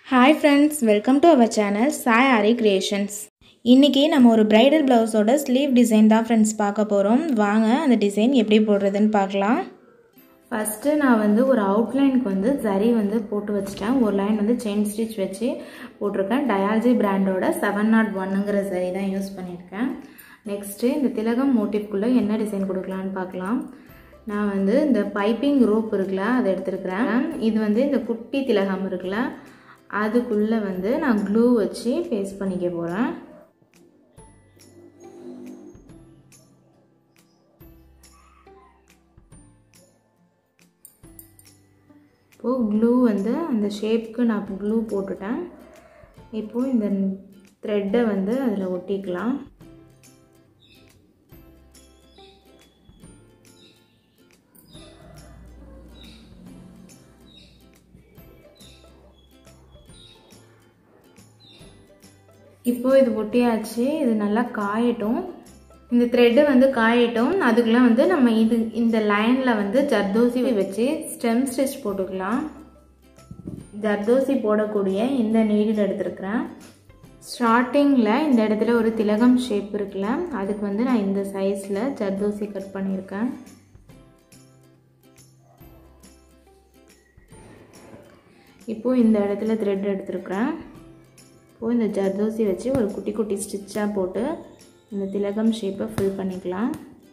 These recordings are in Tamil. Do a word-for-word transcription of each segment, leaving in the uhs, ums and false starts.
Hi friends, welcome to our channel Sai Ari Creations. இன்னைக்கு நம்ம ஒரு bridal blouseோட sleeve design தான் friends பார்க்க போறோம். வாங்க அந்த டிசைன் எப்படி போடுறதுன்னு பார்க்கலாம். ஃபர்ஸ்ட் நான் வந்து ஒரு அவுட்லைனுக்கு வந்து ஜரி வந்து போட்டு வச்சிட்டேன். ஒரு லைன் வந்து செயின் ஸ்டிட்ச் வச்சு போட்டுருக்கேன். டயால்ஜி பிராண்டோட seven oh one ங்கற ஜரி தான் யூஸ் பண்ணிருக்கேன். நெக்ஸ்ட் இந்த திலகம் மோட்டிவ்க்குள்ள என்ன டிசைன் கொடுக்கலாம்னு பார்க்கலாம். நான் வந்து இந்த பைப்பிங் ரோப் இருக்குல அதை எடுத்துக்கிறேன். இது வந்து இந்த குட்டி திலகம் இருக்குல அதுக்குள்ள வந்து நான் க்ளூ வச்சு பேஸ்ட் பண்ணிக்க போறேன். இப்போ க்ளூ வந்து அந்த ஷேப்க்கு நான் க்ளூ போட்டுட்டேன். இப்போ இந்த த்ரெட்டை வந்து அதில் ஒட்டிக்கலாம். இப்போ இது ஒட்டியாச்சு. இது நல்லா காயட்டும். இந்த த்ரெட் வந்து காயட்டும். அதுக்குள்ள வந்து நம்ம இது இந்த லைன்ல வந்து ஜர்தோசி வச்சு ஸ்டெம் ஸ்டிச் போட்டுக்கலாம். ஜர்தோசி போடக்கூடிய இந்த நீடில் எடுத்துக்கிறேன். ஸ்டார்டிங்ல இந்த இடத்துல ஒரு திலகம் ஷேப் இருக்குல்ல அதுக்கு வந்து நான் இந்த சைஸ்ல ஜர்தோசி கட் பண்ணியிருக்கேன். இப்போ இந்த இடத்துல த்ரெட் எடுத்துக்கிறேன். இப்போ இந்த ஜர்தோசி வச்சு ஒரு குட்டி குட்டி ஸ்டிச்சாக போட்டு இந்த திலகம் ஷேப்பை ஃபில் பண்ணிக்கலாம்.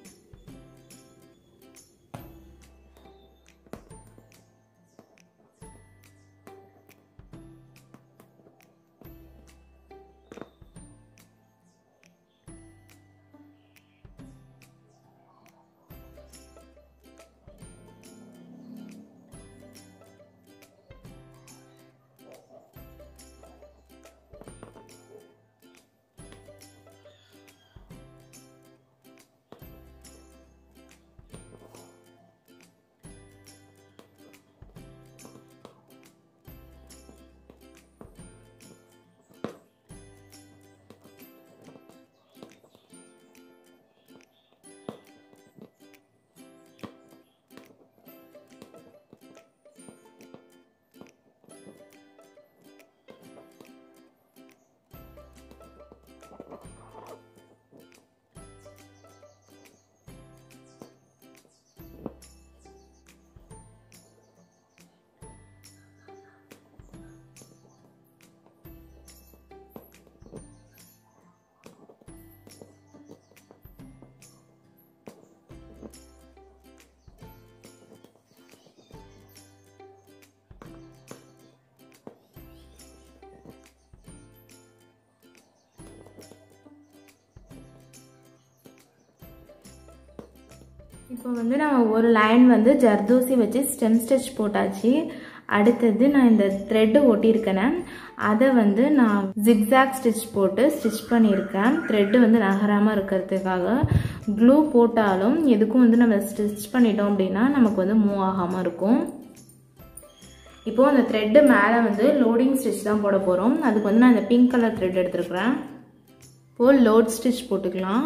இப்போ வந்து நான் ஒரு லைன் வந்து ஜர்தோசி வச்சு ஸ்டெம் ஸ்டிச் போட்டாச்சு. அடுத்தது நான் இந்த த்ரெட்டு ஒட்டியிருக்கேன். அதை வந்து நான் ஜிக்ஸாக் ஸ்டிச் போட்டு ஸ்டிச் பண்ணியிருக்கேன். த்ரெட்டு வந்து நகராமல் இருக்கிறதுக்காக. க்ளூ போட்டாலும் எதுக்கும் வந்து நம்ம ஸ்டிச் பண்ணிட்டோம் அப்படின்னா நமக்கு வந்து மூவ் ஆகாமல் இருக்கும். இப்போது அந்த த்ரெட்டு மேலே வந்து லோடிங் ஸ்டிச் தான் போட போகிறோம். அதுக்கு வந்து நான் இந்த பிங்க் கலர் த்ரெட் எடுத்துருக்கிறேன். இப்போது லோட் ஸ்டிச் போட்டுக்கலாம்.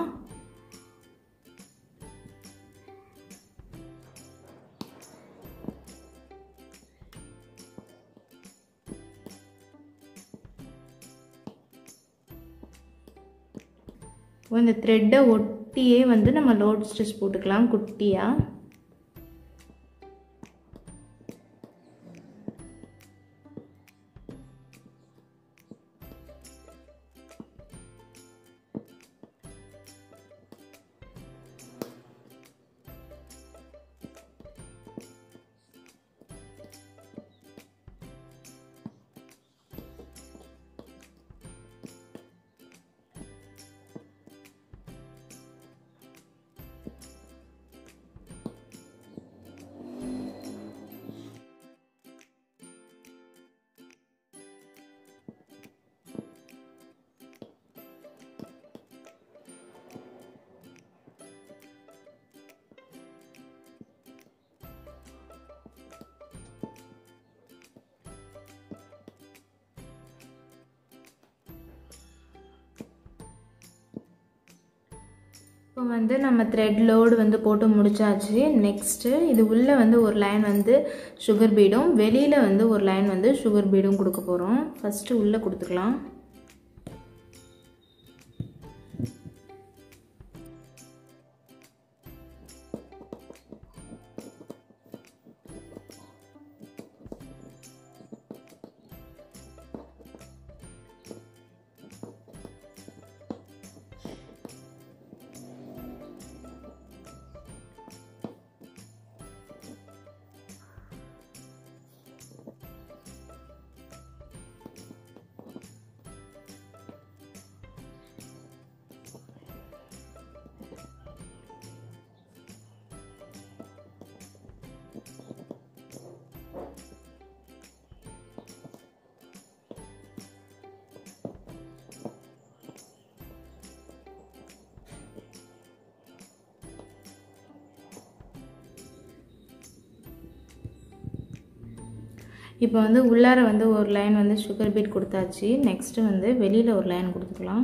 இந்த த்ரெட்டை ஒட்டியே வந்து நம்ம லோட் ஸ்டிச் போட்டுக்கலாம் குட்டியா. இப்போ வந்து நம்ம த்ரெட் லோடு வந்து போட்டு முடிச்சாச்சு. நெக்ஸ்ட்டு இது உள்ளே வந்து ஒரு லைன் வந்து சுகர் பீடும், வெளியில் வந்து ஒரு லைன் வந்து சுகர் பீடும் கொடுக்க போகிறோம். ஃபஸ்ட்டு உள்ளே கொடுத்துக்கலாம். இப்போ வந்து உள்ளார வந்து ஒரு லைன் வந்து சுகர் பீட் கொடுத்தாச்சு. நெக்ஸ்ட்டு வந்து வெளியில் ஒரு லைன் கொடுத்துக்கலாம்.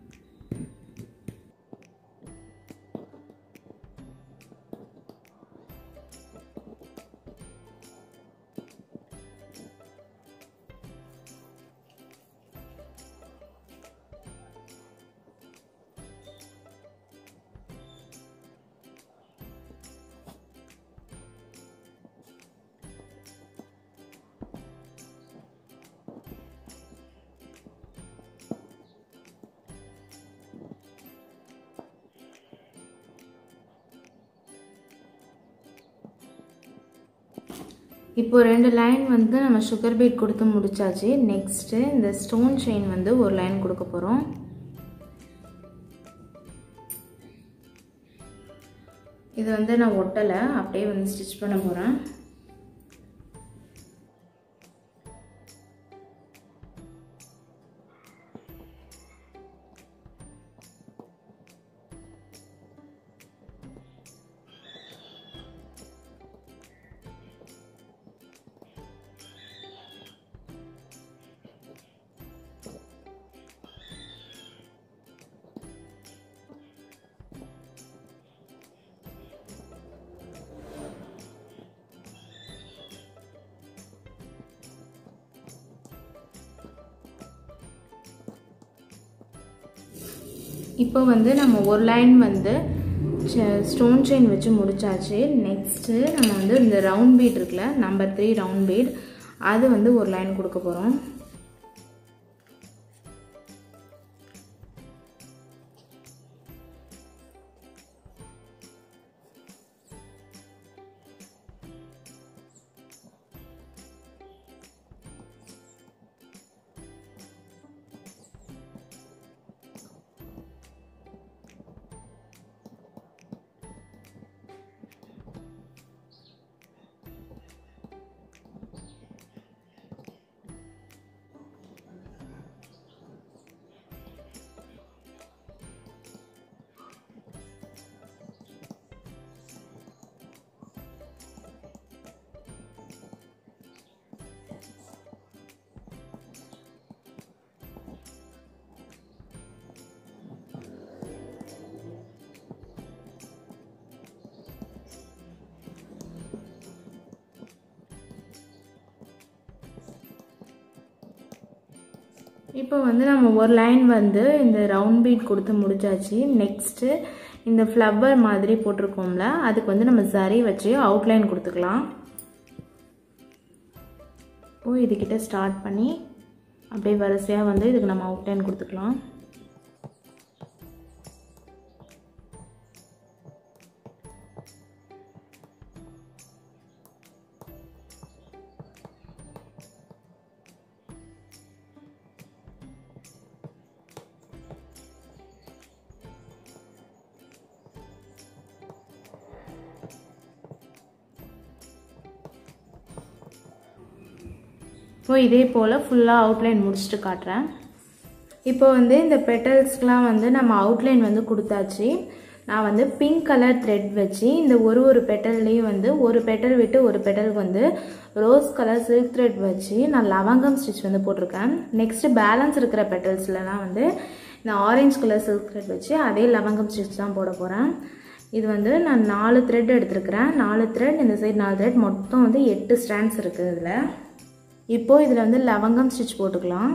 இப்போ ரெண்டு லைன் வந்து நம்ம சுகர் பீட் கொடுத்து முடிச்சாச்சு. நெக்ஸ்ட்டு இந்த ஸ்டோன் செயின் வந்து ஒரு லைன் கொடுக்க போகிறோம். இது வந்து நான் ஒட்டலை, அப்படியே வந்து ஸ்டிச் பண்ண போகிறேன். இப்போ வந்து நம்ம ஒரு லைன் வந்து ஸ்டோன் செயின் வச்சு முடிச்சாச்சு. நெக்ஸ்ட்டு நம்ம வந்து இந்த ரவுண்ட் பீட் இருக்குல்ல, நம்பர் த்ரீ ரவுண்ட் பீட், அது வந்து ஒரு லைன் கொடுக்க போகிறோம். இப்போ வந்து நம்ம ஒரு லைன் வந்து இந்த ரவுண்ட் பீட் கொடுத்து முடிச்சாச்சு. நெக்ஸ்ட்டு இந்த ஃப்ளவர் மாதிரி போட்டிருக்கோம்ல, அதுக்கு வந்து நம்ம சரி வச்சு அவுட்லைன் கொடுத்துக்கலாம். இப்போ இதுக்கிட்ட ஸ்டார்ட் பண்ணி அப்படியே வரிசையாக வந்து இதுக்கு நம்ம அவுட்லைன் கொடுத்துக்கலாம். இப்போ இதே போல் ஃபுல்லாக அவுட்லைன் முடிச்சுட்டு காட்டுறேன். இப்போ வந்து இந்த பெட்டல்ஸ்க்கெலாம் வந்து நம்ம அவுட்லைன் வந்து கொடுத்தாச்சு. நான் வந்து பிங்க் கலர் த்ரெட் வச்சு இந்த ஒரு ஒரு பெட்டல்லையும் வந்து ஒரு பெட்டல் விட்டு ஒரு பெட்டலுக்கு வந்து ரோஸ் கலர் சில்க் த்ரெட் வச்சு நான் லவங்கம் ஸ்டிச் வந்து போட்டிருக்கேன். நெக்ஸ்ட்டு பேலன்ஸ் இருக்கிற பெட்டல்ஸ்லாம் வந்து இந்த ஆரஞ்சு கலர் சில்க் த்ரெட் வச்சு அதே லவங்கம் ஸ்டிச் தான் போட போகிறேன். இது வந்து நான் நாலு த்ரெட் எடுத்துருக்கிறேன். நாலு த்ரெட் இந்த சைடு நாலு த்ரெட் மொத்தம் வந்து எட்டு ஸ்ட்ராண்ட்ஸ் இருக்குது இதில். இப்போது இதில் வந்து லவங்கம் ஸ்டிச் போட்டுக்கலாம்.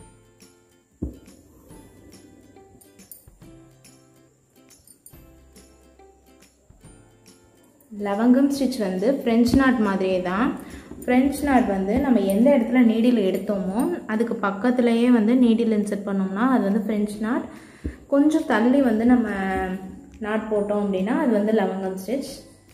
லவங்கம் ஸ்டிச் வந்து ஃப்ரெஞ்ச் நாட் மாதிரியே தான். ஃப்ரெஞ்ச் நாட் வந்து நம்ம எந்த இடத்துல நீடில் எடுத்தோமோ அதுக்கு பக்கத்துலேயே வந்து நீடில் இன்சர்ட் பண்ணோம்னா அது வந்து ஃப்ரெஞ்ச் நாட். கொஞ்சம் தள்ளி வந்து நம்ம நாட் போட்டோம் அப்படின்னா அது வந்து லவங்கம் ஸ்டிச்.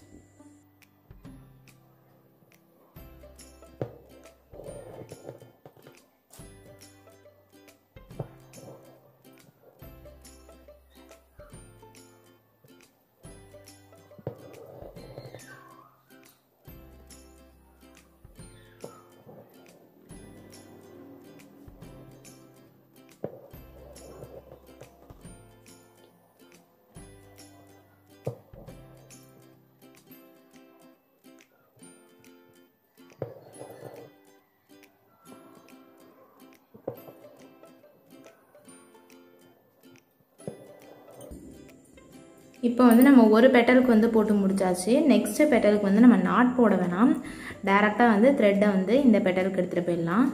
இப்போ வந்து நம்ம ஒரு பெட்டலுக்கு வந்து போட்டு முடிச்சாச்சு. நெக்ஸ்ட்டு பெட்டலுக்கு வந்து நம்ம நாட் போட வேணாம், டைரெக்டாக வந்து த்ரெட்டை வந்து இந்த பெட்டலுக்கு எடுத்துகிட்டு போயிடலாம்.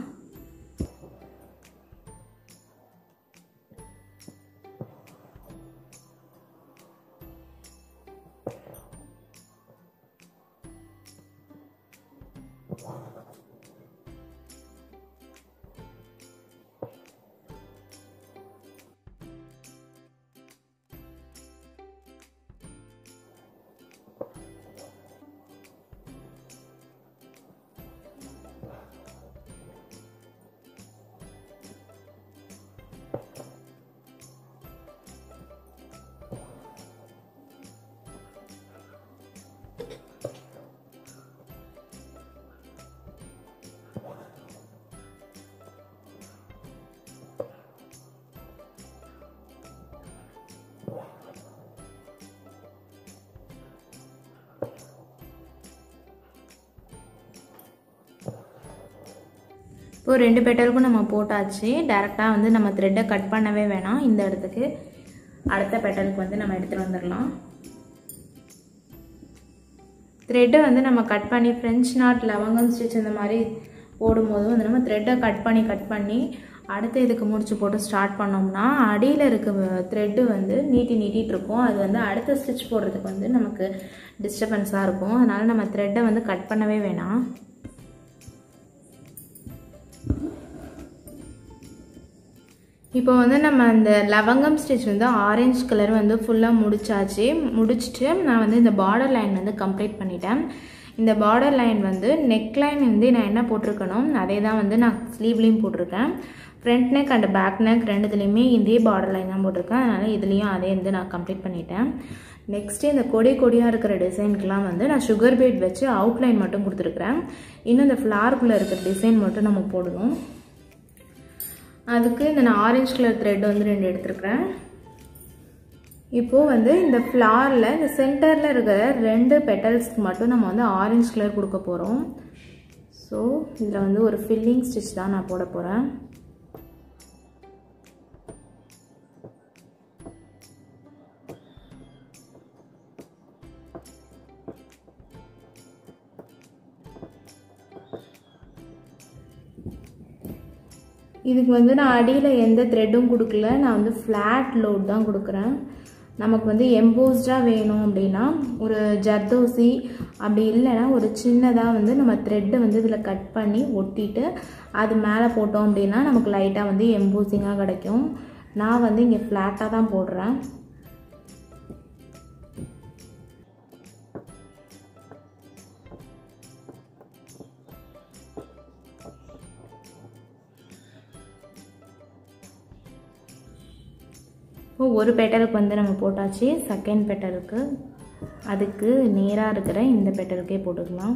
இப்போ ரெண்டு பெட்டலுக்கும் நம்ம போட்டாச்சு. டைரெக்டாக வந்து நம்ம த்ரெட்டை கட் பண்ணவே வேணாம். இந்த இடத்துக்கு அடுத்த பெட்டலுக்கு வந்து நம்ம எடுத்துகிட்டு வந்துடலாம். த்ரெட்டை வந்து நம்ம கட் பண்ணி ஃப்ரெஞ்ச் நாட் லவங்கம் ஸ்டிச் இந்த மாதிரி போடும்போது வந்து நம்ம த்ரெட்டை கட் பண்ணி கட் பண்ணி அடுத்த இதுக்கு முடிச்சு போட்டு ஸ்டார்ட் பண்ணோம்னா அடியில் இருக்க த்ரெட்டு வந்து நீட்டி நீட்டிகிட்டு இருக்கும். அது வந்து அடுத்த ஸ்டிச் போடுறதுக்கு வந்து நமக்கு டிஸ்டர்பன்ஸாக இருக்கும். அதனால் நம்ம த்ரெட்டை வந்து கட் பண்ணவே வேணாம். இப்போ வந்து நம்ம அந்த லவங்கம் ஸ்டிச் வந்து ஆரஞ்சு கலர் வந்து ஃபுல்லாக முடிச்சாச்சு. முடிச்சுட்டு நான் வந்து இந்த பார்டர் லைன் வந்து கம்ப்ளீட் பண்ணிட்டேன். இந்த பார்டர் லைன் வந்து நெக் லைன் வந்து நான் என்ன போட்டிருக்கணும் அதே தான் வந்து நான் ஸ்லீவ்லேயும் போட்டிருக்கேன். Front neck and back neck ரெண்டுத்துலேயுமே இதே பார்டர் லைன் தான் போட்டிருக்கேன். அதனால் இதுலேயும் அதே வந்து நான் கம்ப்ளீட் பண்ணிட்டேன். நெக்ஸ்ட்டு இந்த கொடி கொடியாக இருக்கிற டிசைனுக்கெலாம் வந்து நான் சுகர் பீட் வச்சு அவுட்லைன் மட்டும் கொடுத்துருக்குறேன். இன்னும் இந்த ஃப்ளாருக்குள்ளே இருக்கிற டிசைன் மட்டும் நம்ம போடணும். அதுக்கு இந்த நான் ஆரஞ்சு கலர் த்ரெட் வந்து ரெண்டு எடுத்துருக்கிறேன். இப்போது வந்து இந்த ஃப்ளாரில் இந்த சென்டரில் இருக்கிற ரெண்டு பெட்டல்ஸ்க்கு மட்டும் நம்ம வந்து ஆரஞ்சு கலர் கொடுக்க போகிறோம். ஸோ இதில் வந்து ஒரு ஃபில்லிங் ஸ்டிச் தான் நான் போட போகிறேன். இதுக்கு வந்து நான் அடியில் எந்த த்ரெட்டும் கொடுக்கல, நான் வந்து ஃப்ளாட் லோட் தான் கொடுக்குறேன். நமக்கு வந்து எம்போஸ்டாக வேணும் அப்படின்னா ஒரு ஜர்தோசி, அப்படி இல்லைன்னா ஒரு சின்னதாக வந்து நம்ம த்ரெட்டை வந்து இதில் கட் பண்ணி ஒட்டிட்டு அது மேலே போட்டோம் அப்படின்னா நமக்கு லைட்டாக வந்து எம்போசிங்காக கிடைக்கும். நான் வந்து இங்கே ஃப்ளாட்டாக தான் போடுறேன். ஒரு பெட்டலுக்கு வந்து நம்ம போட்டாச்சு. செகண்ட் பெட்டலுக்கு அதுக்கு நேராக இருக்கிற இந்த பெட்டலுக்கே போட்டுக்கலாம்.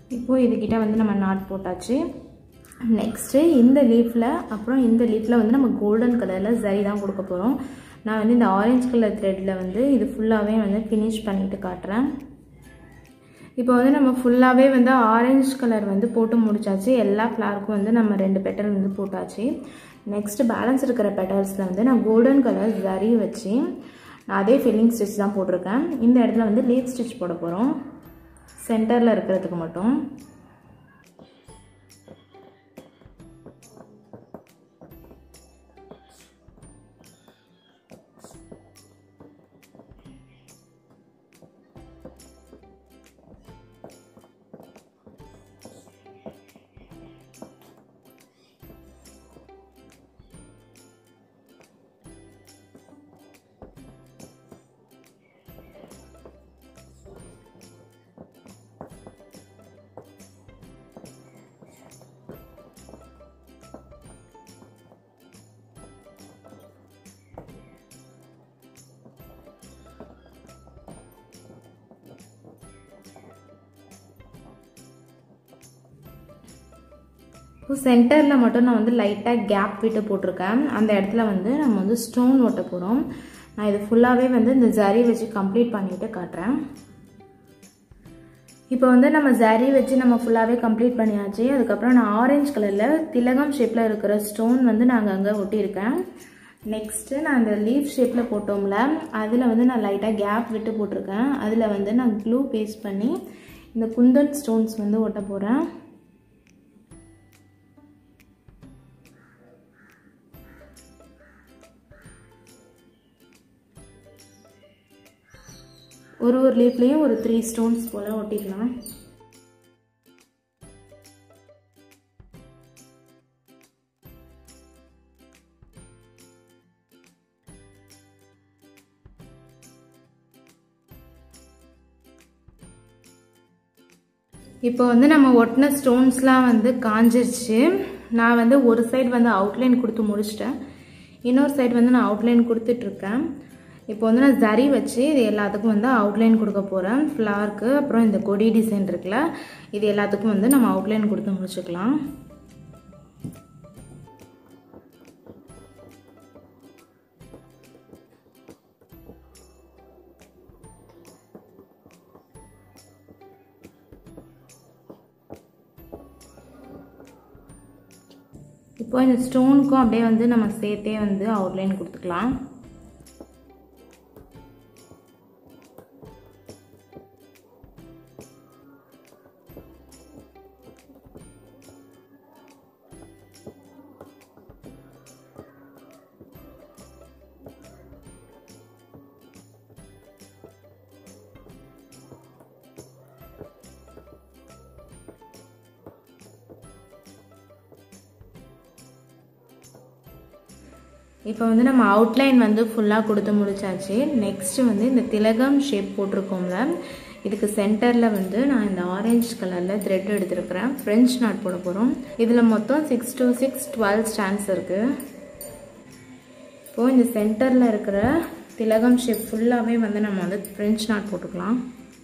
இப்போது இதுக்கிட்ட வந்து நம்ம நாட் போட்டாச்சு. நெக்ஸ்ட்டு இந்த லீஃபில் அப்புறம் இந்த லீஃபில் வந்து நம்ம கோல்டன் கலரில் சரி தான் கொடுக்க போகிறோம். நான் வந்து இந்த ஆரஞ்சு கலர் த்ரெட்டில் வந்து இது ஃபுல்லாகவே வந்து ஃபினிஷ் பண்ணிவிட்டு காட்டுறேன். இப்போ வந்து நம்ம ஃபுல்லாகவே வந்து ஆரஞ்சு கலர் வந்து போட்டு முடிச்சாச்சு. எல்லா ஃப்ளாருக்கும் வந்து நம்ம ரெண்டு பெட்டல் வந்து போட்டாச்சு. நெக்ஸ்ட்டு பேலன்ஸ் இருக்கிற பெட்டல்ஸில் வந்து நான் கோல்டன் கலர் சரி வச்சு நான் அதே ஃபில்லிங் ஸ்டிச் தான் போட்டிருக்கேன். இந்த இடத்துல வந்து லீஃப் ஸ்டிச் போட போகிறோம் சென்டரில் இருக்கிறதுக்கு மட்டும். இப்போ சென்டரில் மட்டும் நான் வந்து லைட்டாக கேப் விட்டு போட்டிருக்கேன். அந்த இடத்துல வந்து நம்ம வந்து ஸ்டோன் ஒட்ட போகிறோம். நான் இது ஃபுல்லாகவே வந்து இந்த ஜரி வச்சு கம்ப்ளீட் பண்ணிவிட்டு காட்டுறேன். இப்போ வந்து நம்ம ஜரி வச்சு நம்ம ஃபுல்லாகவே கம்ப்ளீட் பண்ணியாச்சு. அதுக்கப்புறம் நான் ஆரஞ்சு கலரில் திலகம் ஷேப்பில் இருக்கிற ஸ்டோன் வந்து நான் அங்கே ஒட்டியிருக்கேன். நெக்ஸ்ட்டு நான் அந்த லீஃப் ஷேப்பில் போட்டோம்ல அதில் வந்து நான் லைட்டாக கேப் விட்டு போட்டிருக்கேன். அதில் வந்து நான் க்ளூ பேஸ்ட் பண்ணி இந்த குந்தன் ஸ்டோன்ஸ் வந்து ஒட்ட போகிறேன். ஒரு ஒரு லீஃப்லேயும் ஒரு த்ரீ ஸ்டோன்ஸ் போல் ஒட்டிக்கலாம். இப்போ வந்து நம்ம ஒட்டின ஸ்டோன்ஸ்லாம் வந்து காஞ்சிருச்சு. நான் வந்து ஒரு சைடு வந்து அவுட்லைன் கொடுத்து முடிச்சிட்டேன். இன்னொரு சைடு வந்து நான் அவுட்லைன் கொடுத்துட்ருக்கேன். இப்போ வந்து நான் ஜரி வச்சு இது எல்லாத்துக்கும் வந்து அவுட்லைன் கொடுக்க போகிறேன். ஃப்ளாருக்கு அப்புறம் இந்த கொடி டிசைன் இருக்குல்ல இது எல்லாத்துக்கும் வந்து நம்ம அவுட்லைன் கொடுத்து முடிச்சுக்கலாம். இப்போ இந்த ஸ்டோனுக்கும் அப்படியே வந்து நம்ம சேர்த்தே வந்து அவுட்லைன் கொடுத்துக்கலாம். இப்போ வந்து நம்ம அவுட்லைன் வந்து ஃபுல்லாக கொடுத்து முடிச்சாச்சு. நெக்ஸ்ட்டு வந்து இந்த திலகம் ஷேப் போட்டிருக்கோம்ல இதுக்கு சென்டரில் வந்து நான் இந்த ஆரஞ்சு கலரில் த்ரெட் எடுத்துருக்கிறேன். ஃப்ரெஞ்ச் நாட் போட போகிறோம். இதில் மொத்தம் six two six twelve strands இருக்குது. இப்போது இந்த சென்டரில் இருக்கிற திலகம் ஷேப் ஃபுல்லாகவே வந்து நம்ம வந்து ஃப்ரெஞ்ச் நாட் போட்டுக்கலாம்.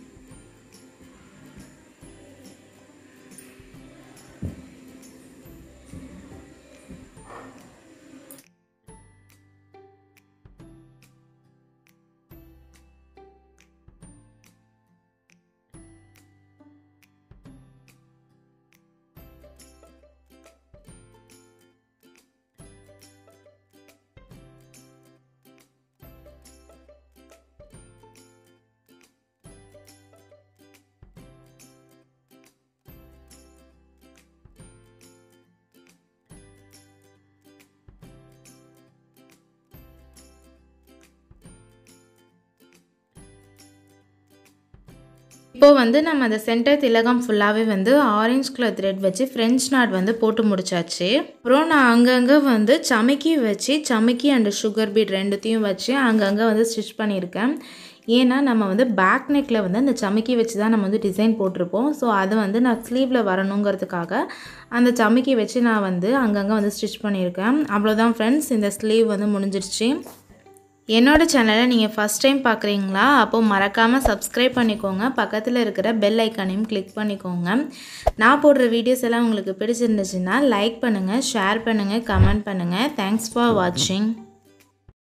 இப்போ வந்து நம்ம அந்த சென்டர் திலகம் ஃபுல்லாகவே வந்து ஆரஞ்சு கலர் த்ரெட் வச்சு ஃப்ரெஞ்ச் நாட் வந்து போட்டு முடிச்சாச்சு. அப்புறம் நான் அங்கங்கே வந்து சமைக்கி வச்சு சமைக்கி அண்ட் சுகர் பீட் ரெண்டுத்தையும் வச்சு அங்கங்கே வந்து ஸ்டிச் பண்ணியிருக்கேன். ஏன்னா நம்ம வந்து பேக் நெக்கில் வந்து அந்த சமைக்கி வச்சு தான் நம்ம வந்து டிசைன் போட்டிருப்போம். ஸோ அது வந்து நான் ஸ்லீவில் வரணுங்கிறதுக்காக அந்த சமைக்கி வச்சு நான் வந்து அங்கங்கே வந்து ஸ்டிச் பண்ணியிருக்கேன். அவ்வளோதான் ஃப்ரெண்ட்ஸ், இந்த ஸ்லீவ் வந்து முடிஞ்சிருச்சு. என்னோட சேனலை நீங்கள் ஃபஸ்ட் டைம் பார்க்குறீங்களா? அப்போது மறக்காமல் சப்ஸ்கிரைப் பண்ணிக்கோங்க. பக்கத்தில் இருக்கிற பெல் ஐக்கானையும் கிளிக் பண்ணிக்கோங்க. நான் போடுற வீடியோஸ் எல்லாம் உங்களுக்கு பிடிச்சிருந்துச்சுன்னா லைக் பண்ணுங்கள், ஷேர் பண்ணுங்கள், கமெண்ட் பண்ணுங்கள். தேங்க்ஸ் ஃபார் வாட்சிங்.